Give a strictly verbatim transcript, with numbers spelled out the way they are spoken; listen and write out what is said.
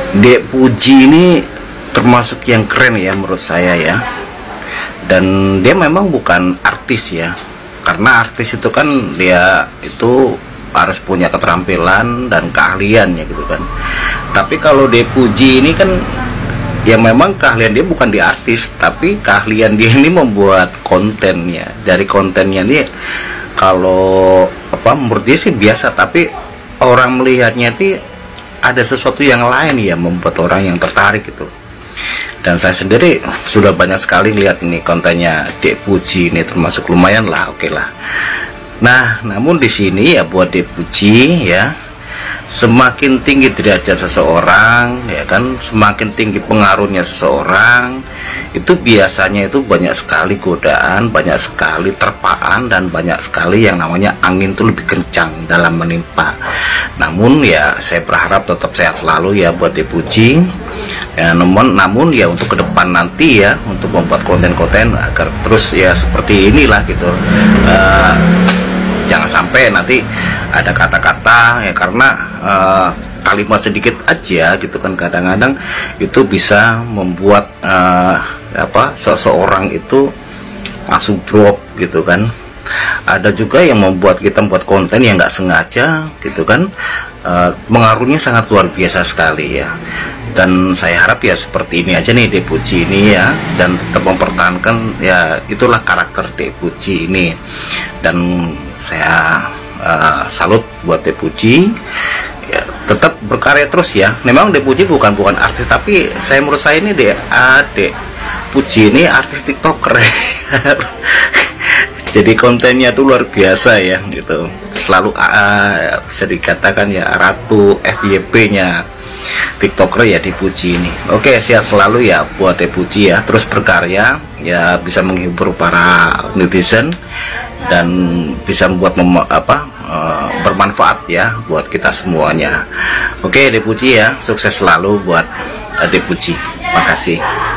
Dek Puji ini termasuk yang keren ya menurut saya ya. Dan dia memang bukan artis ya, karena artis itu kan dia itu harus punya keterampilan dan keahliannya gitu kan. Tapi kalau Dek Puji ini kan ya memang keahlian dia bukan di artis, tapi keahlian dia ini membuat kontennya. Dari kontennya dia kalau apa menurut dia sih biasa, tapi orang melihatnya itu ada sesuatu yang lain ya, membuat orang yang tertarik gitu. Dan saya sendiri sudah banyak sekali lihat ini kontennya Dek Puji ini, termasuk lumayan lah, oke okay lah. Nah, namun di sini ya buat Dek Puji ya, semakin tinggi derajat seseorang ya kan, semakin tinggi pengaruhnya seseorang, itu biasanya itu banyak sekali godaan, banyak sekali terpaan, dan banyak sekali yang namanya angin itu lebih kencang dalam menimpa. Namun ya saya berharap tetap sehat selalu ya buat Dek Puji ya. Namun, namun ya untuk ke depan nanti ya, untuk membuat konten-konten agar terus ya seperti inilah gitu. uh, Jangan sampai nanti ada kata-kata ya, karena uh, kalimat sedikit aja gitu kan, kadang-kadang itu bisa membuat uh, apa seseorang itu langsung drop gitu kan. Ada juga yang membuat kita membuat konten yang nggak sengaja gitu kan, uh, pengaruhnya sangat luar biasa sekali ya. Dan saya harap ya seperti ini aja nih Dek Puji ini ya, dan tetap mempertahankan ya, itulah karakter Dek Puji ini. Dan saya uh, salut buat Dek Puji ya, tetap berkarya terus ya. Memang Dek Puji bukan bukan artis, tapi saya menurut saya ini Dek uh, Dek Puji ini artis TikToker. Jadi kontennya tuh luar biasa ya gitu, selalu uh, bisa dikatakan ya ratu F Y P-nya TikToker ya Dek Puji ini. Oke, sehat selalu ya buat Dek Puji ya, terus berkarya ya, bisa menghibur para netizen dan bisa membuat mem apa uh, bermanfaat ya buat kita semuanya. Oke Dek Puji ya, sukses selalu buat uh, Dek Puji. Makasih.